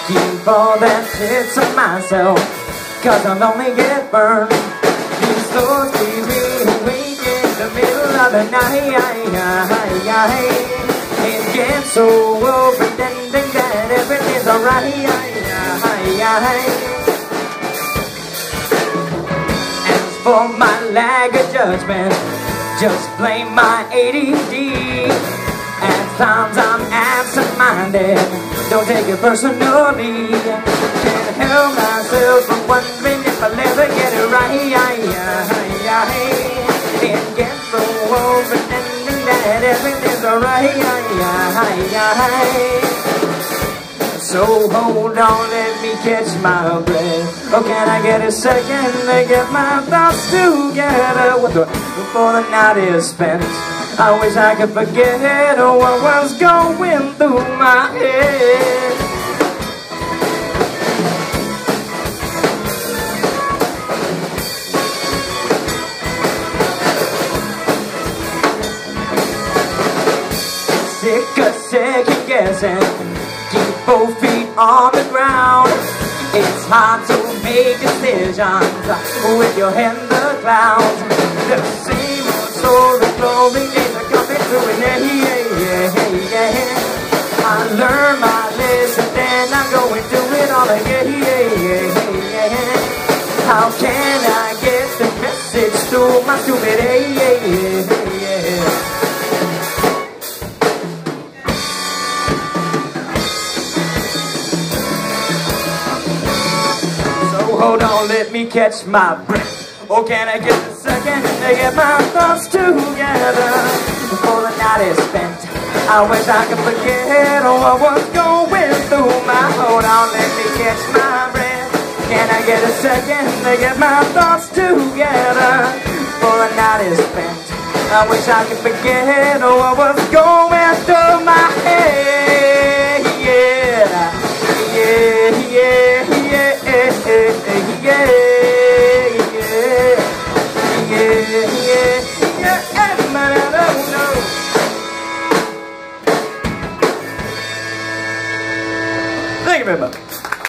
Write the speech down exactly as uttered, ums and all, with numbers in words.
keep all that shit to myself, cause I'll only get burned. These thoughts keep me awake in the middle of the night. It gets so overtending that everything's alright. As for my lack of judgment, just blame my A D D. At times I'm absent-minded, don't take it personally. Can't help myself from wondering if I'll ever get it right. It gets so overtending that everything's alright. So hold on, let me catch my breath. Oh, can I get a second to get my thoughts together? Before the night is spent, I wish I could forget what was going through my head. Sick of second guessing, keep both feet on the ground. It's hard to make decisions with your head in the clouds. The same old story, flowing days are coming to an end. I learned my lesson, then I'm going to do it all again. How can I get the message to my stupid head? Hold on, let me catch my breath. Oh, can I get a second to get my thoughts together? Before the night is spent, I wish I could forget what was going through my. Hold on, let me catch my breath. Can I get a second to get my thoughts together? Before the night is spent, I wish I could forget what was going through my head. Yeah, yeah, yeah, yeah. Yeah, yeah, yeah, yeah, yeah, but I don't know. Thank you very much.